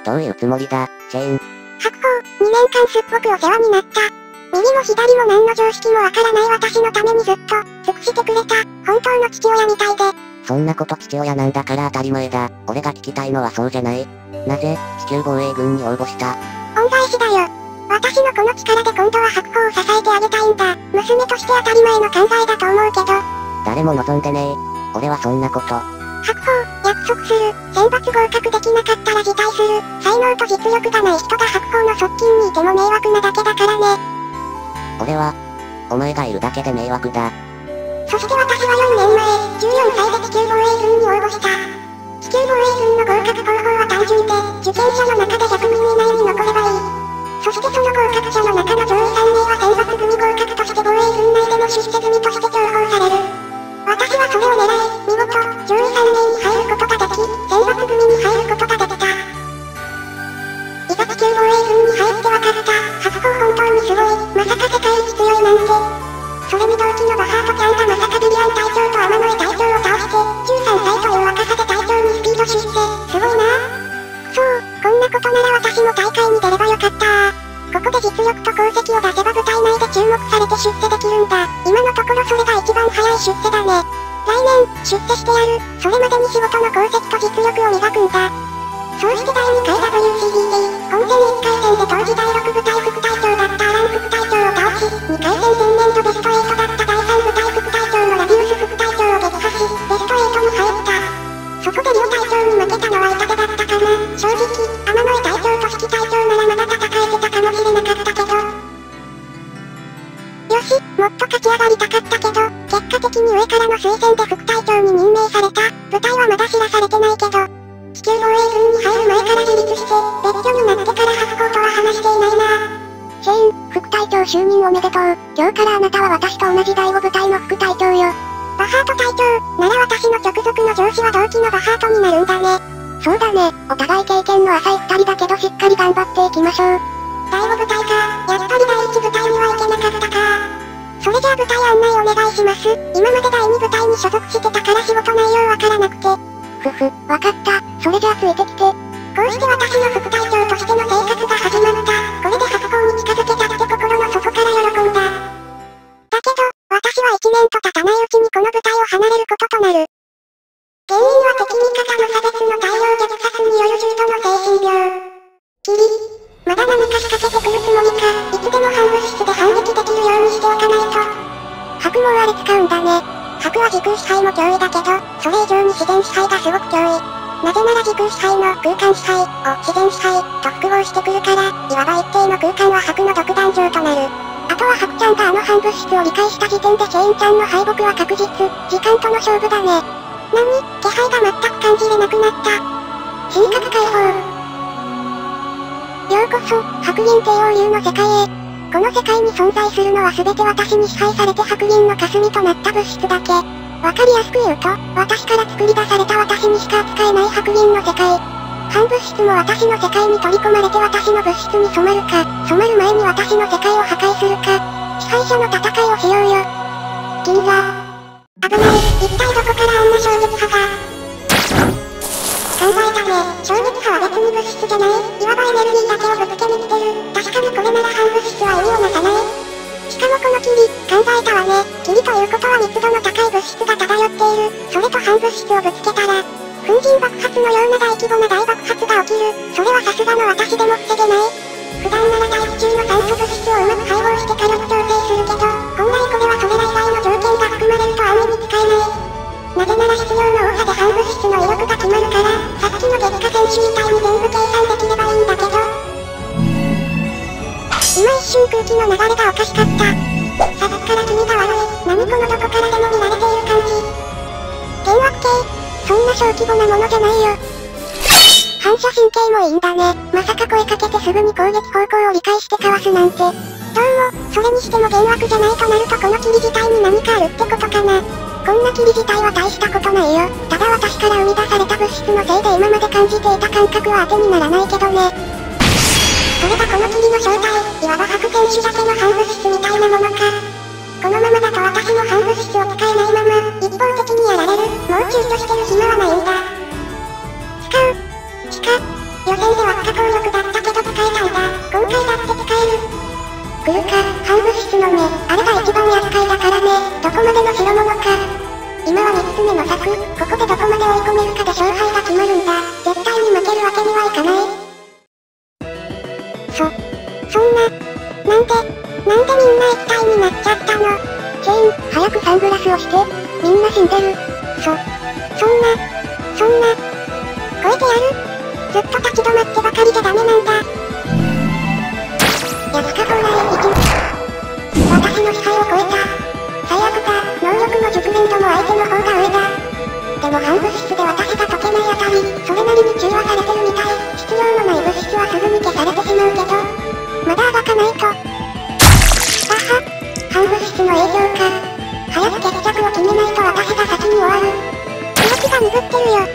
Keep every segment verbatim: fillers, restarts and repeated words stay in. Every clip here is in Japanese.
どういうつもりだ、チェーン。 白鵬、にねんかんすっごくお世話になった。右も左も何の常識もわからない私のためにずっと、尽くしてくれた、本当の父親みたいで。 そんなこと父親なんだから当たり前だ。俺が聞きたいのはそうじゃない。なぜ、地球防衛軍に応募した？ 恩返しだよ。私のこの力で今度は白鵬を支えてあげたいんだ。娘として当たり前の考えだと思うけど。 誰も望んでねえ。俺はそんなこと。 白鵬、約束する。選抜合格できなかったら辞退する。才能と実力がない人が白鵬の側近にいても迷惑なだけだからね。 俺は、お前がいるだけで迷惑だ。 そして私はよんねんまえ、じゅうよんさいで地球防衛軍に応募した。地球防衛軍の合格方法は単純で、受験者の中でひゃくにん以内に残ればいい。そしてその合格者の中の上位さんめいは選抜組合格として防衛軍内での出世組として重宝される。私はそれを狙い、見事、上位さんめいに入ることができ、選抜組に入ることができた。いざ地球防衛軍に入ってわかった。白鵬本当にすごい。まさか世界一強いなんて。それに同期のバハートちゃんがまさかビビアン隊長と天野井隊長を倒して、じゅうさんさいという若さで隊長にスピード出世。すごいなぁ。そう、こんなことなら私も大会に出ればよかったー。ここで実力と功績を出せば部隊内で注目されて出世できるんだ。今のところそれが一番早い出世だね。来年、出世してやる。それまでに仕事の功績と実力を磨くんだ。そうしてだいにかい ダブリューシーディー 本戦いっかい戦で当時だいろく部隊副隊長だったアラン副隊長を倒し、にかい戦前年度ベストはちだっただいさん部隊副隊長のラビウス副隊長を撃破し、ベストはちに入った。そこで両隊長に負けたのは痛手だったかな。正直、天野井隊長と指揮隊長ならまだ戦えてたかもしれなかったけど。よし、もっと勝ち上がりたかったけど、結果的に上からの推薦で副隊長に任命された。部隊はまだ知らされてないけど。地球防衛軍に入る前から自立して、別居になってから白鵬とは話していないな。シェーン、副隊長就任おめでとう。今日からあなたは私と同じだいご部隊の副隊長よ。バハート隊長、なら私の直属の上司は同期のバハートになるんだね。そうだね、お互い経験の浅い二人だけどしっかり頑張っていきましょう。だいご部隊か、やっぱりだいいち部隊には行けなかったか。それじゃあ部隊案内お願いします。今までだいに部隊に所属してたから仕事内容わからなくて。ふふ、わかった。それじゃあついてきて。こうして私の副隊長としての生活が始まった。これで白鵬に近づけたって心の底から喜んだ。だけど、私はいちねんと経たないうちにこの部隊を離れることとなる。原因は敵味方の差別の大量虐殺による重度の精神病。キリ、まだ何か仕掛けてくるつもりか、いつでも反物質で反撃できるようにしておかないと。白もあれ使うんだね。白は時空支配も脅威だけど、それ以上に自然支配がすごく脅威。なぜなら時空支配の空間支配を自然支配と複合してくるから、いわば一定の空間は白の独壇場となる。あとは白ちゃんがあの反物質を理解した時点でチェーンちゃんの敗北は確実、時間との勝負だね。なに、気配が全く感じれなくなった。神格解放。ようこそ、白銀帝王流の世界へ。この世界に存在するのは全て私に支配されて白銀の霞となった物質だけ。わかりやすく言うと、私から作り出された私にしか扱えない白銀の世界。反物質も私の世界に取り込まれて私の物質に染まるか、染まる前に私の世界を破壊するか、支配者の戦いをしようよ。銀座。危ない、一体どこからあんな衝撃波が。考えたね、衝撃波は別に物質じゃない、いわばエネルギーだけをぶつけに来てる。確かにこれなら反物質は意味をなさない。しかもこの霧、考えたわね。霧ということは密度の高い物質が漂っている。それと反物質をぶつけたら、粉塵爆発のような大規模な大爆発が起きる。それはさすがの私でも防げない。普段なら大気中の酸素物質をうまく配合して火力調整するけど、本来これはそれら以外の条件が含まれると安易に使えない。なぜなら必要の多さで反物質の威力が決まるから、さっきの月下戦士みたいに全部計算できればいいんだけど。今一瞬空気の流れがおかしかった。さっきから気味が悪い。何このどこからでも見られている感じ。幻惑系、そんな小規模なものじゃないよ。反射神経もいいんだね。まさか声かけてすぐに攻撃方向を理解してかわすなんて。どうも、それにしても幻惑じゃないとなるとこの霧自体に何かあるってことかな。こんな霧自体は大したことないよ。ただ私から生み出された物質のせいで今まで感じていた感覚は当てにならないけどね。それがこの霧の正体、いわば白選手だけの反物質みたいなものか。このままだと私の反物質を使えないまま、一方的にやられる。もう躊躇してる暇はないんだ。使う。しか、予選では不可抗こまでの代物か。今はみっつめの策、ここでどこまで追い込めるかで勝敗が決まるんだ。絶対に負けるわけにはいかない。そ、そんな、なんで、なんでみんな液体になっちゃったの？チェーン、早くサングラスをして、みんな死んでる。そ、そんな、そんな、超えてやる？ずっと立ち止まってばかりじゃダメなんだ。やつかほら、生き、私の支配を超えた。最悪か、能力の熟練度も相手の方が上だ。でも反物質で私が解けないあたり、それなりに中和されてるみたい。必要のない物質はすぐに消されてしまうけど、まだあがかないと。はは、反物質の影響か。早く決着を決めないと私が先に終わる。動きが鈍ってるよ。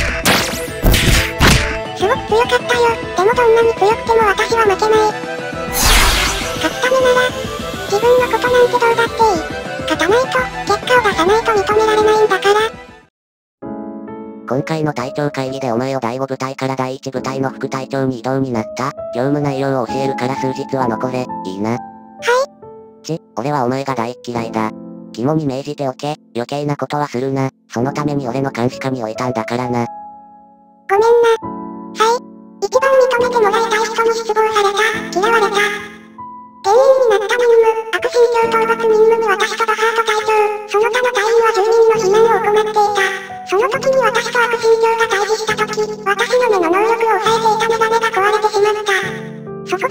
すごく強かったよ。でもどんなに強くても私は負けない。勝つためなら、自分のことなんてどうだっていい。勝たないと、結果を出さないと認められないんだから。 今回の隊長会議でお前をだいご部隊からだいいち部隊の副隊長に異動になった。業務内容を教えるから数日は残れ、いいな。はい。ち、俺はお前が大嫌いだ。肝に銘じておけ、余計なことはするな。そのために俺の監視下に置いたんだからな。 ごめんな。はい。一番認めてもらいたい人に失望された。嫌われた。原因になった任務、悪信条討伐任務に私とバハート隊長、その他の隊員は住民の避難を行っていた。その時に私と悪信条が対峙した時、私の目の能力を抑えていたメガネが壊れてしまった。そこから、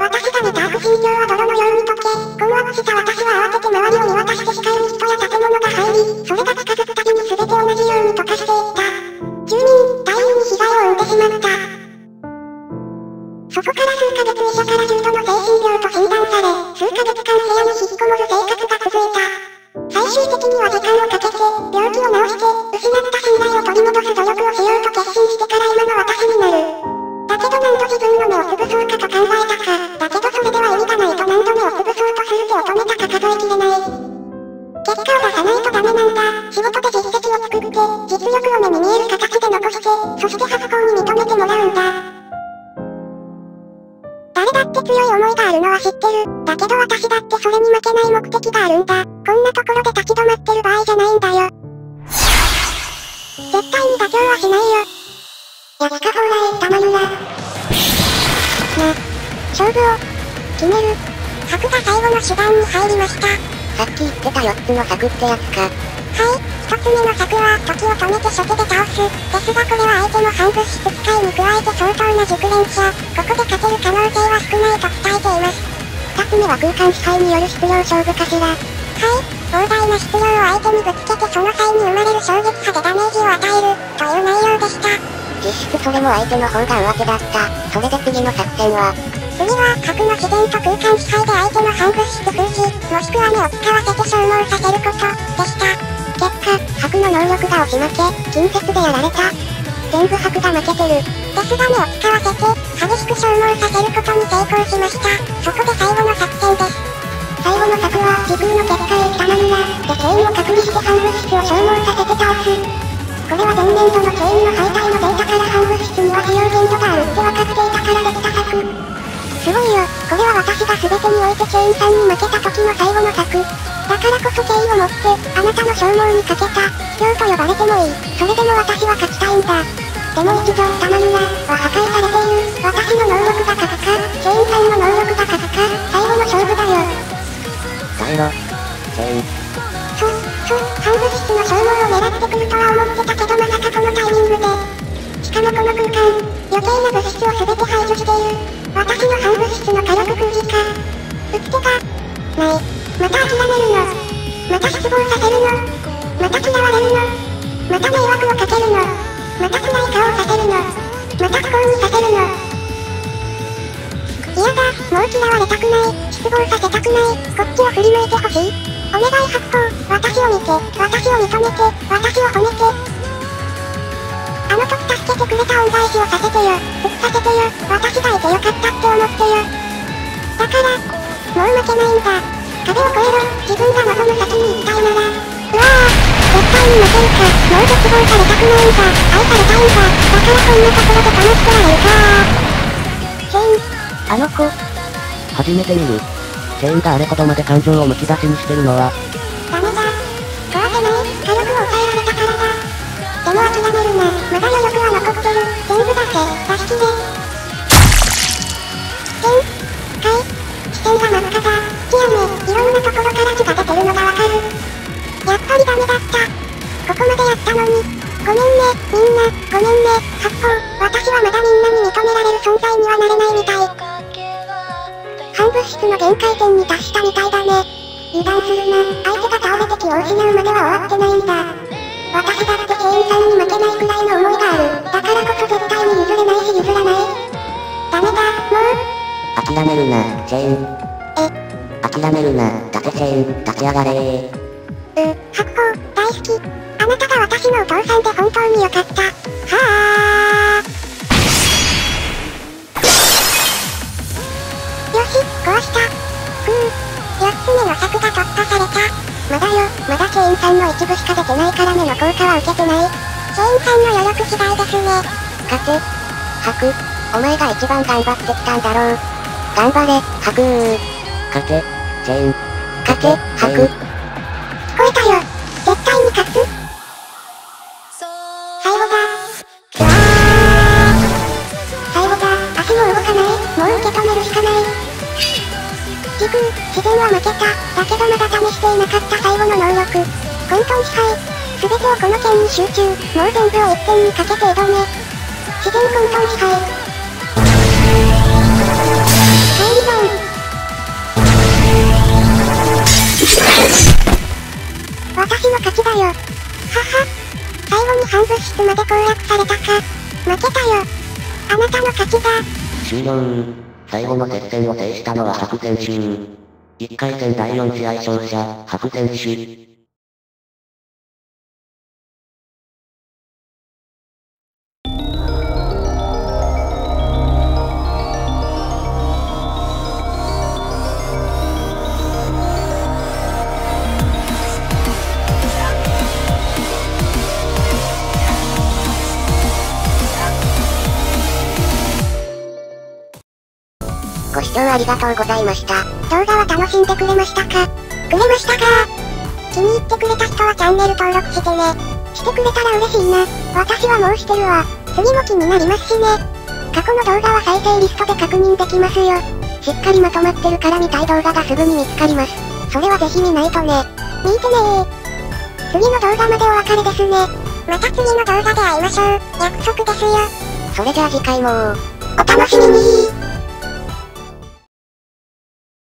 私が見た悪信条は泥のように溶け、困惑した私は慌てて周りを見渡して視界に人や建物が入り、それが近づくたびに全て同じように溶かしていった。住民、隊員に被害を生んでしまった。そこから数ヶ月医者から重度の精神病と診断され、数ヶ月間部屋に引きこもる生活が続いた。最終的には時間をかけて、病気を治して、失った信頼を取り戻す努力をしようと決心してから今の私になる。だけど何度自分の目を潰そうかと考えたか、だけどそれでは意味がないと何度目を潰そうとする手を止めたか数えきれない。結果を出さないとダメなんだ。仕事で実績を作って、実力を目に見える形で残して、そして初恋に認めてもらうんだ。誰だって強い思いがあるのは知ってる。だけど私だってそれに負けない目的があるんだ。こんなところで立ち止まってる場合じゃないんだよ。絶対に妥協はしないよ。やつかほうらい、たまるな。な、勝負を、決める。策が最後の手段に入りました。 さっき言ってたよっつの策ってやつか。 はい、一つ目の策は、時を止めて初手で倒す。ですがこれは相手の反物質使いに加えて相当な熟練者。ここで勝てる可能性は少ないと伝えています。二つ目は空間支配による質量勝負かしら。はい、膨大な質量を相手にぶつけてその際に生まれる衝撃波でダメージを与える、という内容でした。 実質それも相手の方が上手だった。それで次の作戦は次は、核の自然と空間支配で相手の反物質封じ、もしくは目を使わせて消耗させること、でした。結果、核の能力が押し負け、近接でやられた。全部核が負けてる。ですが目を使わせて、激しく消耗させることに成功しました。そこで最後の作戦です。最後の策は、時空の結界たまるな、でチェーンを隔離して反物質を消耗させて倒す。これは前年度のチェーンの敗退のデータから反物質には使用限度があるって分かっていたからできた策。すごいよ、これは私が全てにおいてチェーンさんに負けた時の最後の策。だからこそ敬意を持って、あなたの消耗にかけた、卑怯と呼ばれてもいい。それでも私は勝ちたいんだ。でも一条たまるな、は破壊されている。私の能力が勝つか、チェーンさんの能力が勝つか、最後の勝負だよ。 耐えろ、チェーン。 そ、そ、反物質の消耗を狙ってくるとは思ってたけどまさかこのタイミングで。しかもこの空間、余計な物質を全て排除している。私の反物質の火力封じか。打つ手が、ない。また諦めるの。また失望させるの。また嫌われるの。また迷惑をかけるの。また暗い顔させるの。また不幸にさせるの。嫌だ、もう嫌われたくない。失望させたくない。こっちを振り向いてほしい。お願い発砲。私を見て、私を認めて、私を褒めて。あの時助けてくれた恩返しをさせてよ。復させてよ。私がいてよかったって思ってよ。だから、もう負けないんだ。壁を越えろ。自分が望む先に行きたいなら。うわぁ、絶対に負けるか。もう絶望されたくないんだ。愛されたいんだ。だからこんなところで楽しくられるかー。チェーン。 あの子。初めて見る。チェーンがあれほどまで感情をむき出しにしてるのは。 ダメだめるな。まだ余力は残ってる。全部出せ。出し切れ。全、かい。視線が真っ赤だ。月やめ、いろんなところから血が出てるのがわかる。やっぱりダメだった。ここまでやったのに。ごめんね、みんな、ごめんね、発砲。私はまだみんなに認められる存在にはなれないみたい。反物質の限界点に達したみたいだね。油断するな。相手が倒れて気を失うまでは終わってないんだ。私だってチェーンさんに負けないくらいの思いがある。だからこそ絶対に譲れないし譲らない。ダメだ、もう。 諦めるな、チェーン。 え。 諦めるな、立てチェーン、立ち上がれー。 う、発砲、大好き。あなたが私のお父さんで本当によかった。はあ。よし、壊した。ふう。よっつめの策が突破された。まだよ、まだチェーンさんの一部しか出てないから目の効果は受けてない。チェーンさんの余力次第ですね。 勝つ。ハク。お前が一番頑張ってきたんだろう。頑張れ、ハクー。勝て、チェーン。 勝て、ハク。聞こえたよ。絶対に勝つ。最後だ。うわー。最後だ。足も動かない。もう受け止めるしかない。時空、自然は負けた。だけどまだ試していなかった最後の能力。混沌支配。すべてをこの剣に集中。もう全部を一点にかけて挑め。自然混沌支配。返りゾーン。私の勝ちだよ。はは。最後に反物質まで攻略されたか。負けたよ。あなたの勝ちだ。 終了。最後の接戦を制したのはハク選手。いっかい戦だいよん試合勝者、ハク選手。 ご視聴ありがとうございました。動画は楽しんでくれましたか？くれましたか？気に入ってくれた人はチャンネル登録してね。してくれたら嬉しいな。私はもうしてるわ。次も気になりますしね。過去の動画は再生リストで確認できますよ。しっかりまとまってるから見たい動画がすぐに見つかります。それはぜひ見ないとね。見てねー。次の動画までお別れですね。また次の動画で会いましょう。約束ですよ。 それじゃあ次回もお楽しみにー。